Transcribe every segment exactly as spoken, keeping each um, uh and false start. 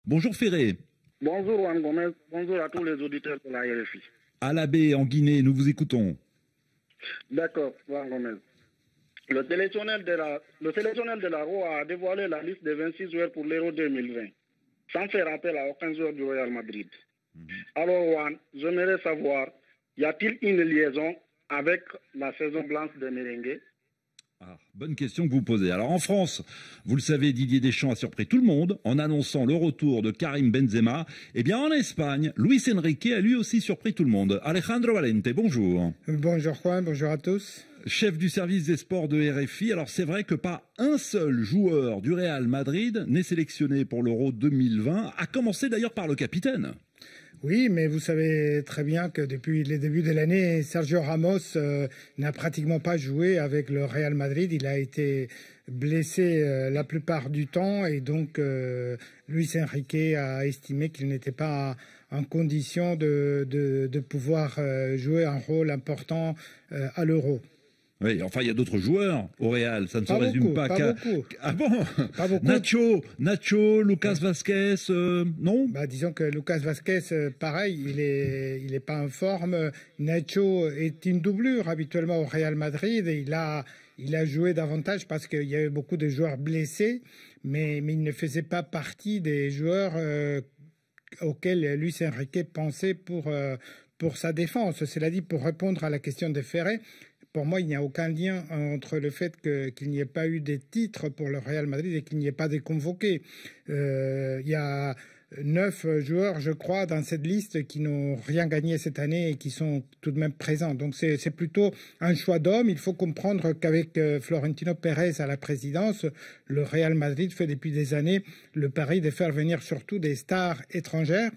Bonjour Ferré. Bonjour Juan Gomez, bonjour à tous les auditeurs de la R F I. À la baie, en Guinée, nous vous écoutons. D'accord, Juan Gomez. Le sélectionneur de la, le sélectionneur de la R O A a dévoilé la liste des vingt-six joueurs pour l'Euro deux mille vingt, sans faire appel à aucun joueur du Real Madrid. Mm-hmm. Alors Juan, j'aimerais savoir, y a-t-il une liaison avec la saison blanche de Merengue? Ah, bonne question que vous posez. Alors en France, vous le savez, Didier Deschamps a surpris tout le monde en annonçant le retour de Karim Benzema. Eh bien en Espagne, Luis Enrique a lui aussi surpris tout le monde. Alejandro Valente, bonjour. Bonjour Juan, bonjour à tous. Chef du service des sports de R F I, alors c'est vrai que pas un seul joueur du Real Madrid n'est sélectionné pour l'Euro deux mille vingt, à commencer d'ailleurs par le capitaine. Oui, mais vous savez très bien que depuis les débuts de l'année, Sergio Ramos euh, n'a pratiquement pas joué avec le Real Madrid. Il a été blessé euh, la plupart du temps et donc euh, Luis Enrique a estimé qu'il n'était pas en condition de, de, de pouvoir euh, jouer un rôle important euh, à l'Euro. Oui, enfin, il y a d'autres joueurs au Real. Ça ne se pas résume beaucoup, pas, pas qu'à... beaucoup. Ah bon? Pas beaucoup. Nacho, Nacho, Lucas Vazquez, euh, non? Bah, disons que Lucas Vazquez, euh, pareil, il est, il est pas en forme. Nacho est une doublure habituellement au Real Madrid. Et il a, il a joué davantage parce qu'il y avait beaucoup de joueurs blessés, mais, mais il ne faisait pas partie des joueurs euh, auxquels Luis Enrique pensait pour, euh, pour sa défense. Cela dit, pour répondre à la question de Ferré, pour moi, il n'y a aucun lien entre le fait que, qu'il n'y ait pas eu des titres pour le Real Madrid et qu'il n'y ait pas des convoqués. Euh, il y a neuf joueurs, je crois, dans cette liste qui n'ont rien gagné cette année et qui sont tout de même présents. Donc c'est, c'est plutôt un choix d'homme. Il faut comprendre qu'avec euh, Florentino Pérez à la présidence, le Real Madrid fait depuis des années le pari de faire venir surtout des stars étrangères.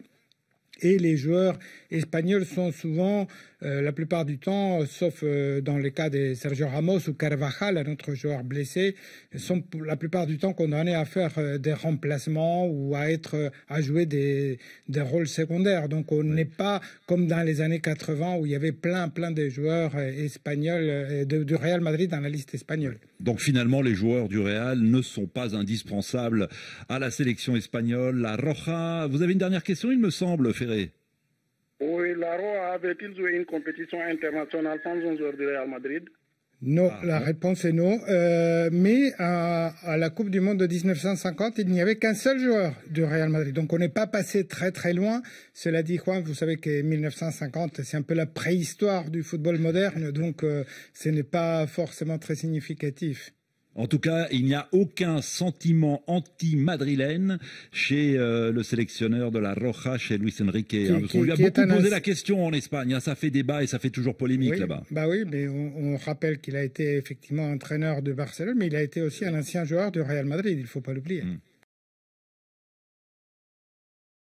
Et les joueurs espagnols sont souvent, euh, la plupart du temps, sauf euh, dans le cas de Sergio Ramos ou Carvajal, un autre joueur blessé, sont la plupart du temps condamnés à faire euh, des remplacements ou à être, euh, à jouer des, des rôles secondaires. Donc on n'est pas comme dans les années quatre-vingts où il y avait plein, plein de joueurs euh, espagnols euh, de, du Real Madrid dans la liste espagnole. Donc finalement, les joueurs du Real ne sont pas indispensables à la sélection espagnole. La Roja, vous avez une dernière question, il me semble, Ferré? Oui, la R O A avait-il joué une compétition internationale sans un joueur du Real Madrid? Non, ah, la bon. réponse est non. Euh, mais à, à la Coupe du Monde de mille neuf cent cinquante, il n'y avait qu'un seul joueur du Real Madrid. Donc on n'est pas passé très très loin. Cela dit, Juan, vous savez que mille neuf cent cinquante, c'est un peu la préhistoire du football moderne. Donc euh, ce n'est pas forcément très significatif. En tout cas, il n'y a aucun sentiment anti-madrilène chez euh, le sélectionneur de la Roja, chez Luis Enrique. Qui, hein, qui, on lui a qui beaucoup posé un... la question en Espagne. Hein, ça fait débat et ça fait toujours polémique oui, là-bas. Bah oui, mais on, on rappelle qu'il a été effectivement entraîneur de Barcelone, mais il a été aussi un ancien joueur du Real Madrid, il ne faut pas l'oublier. Mmh.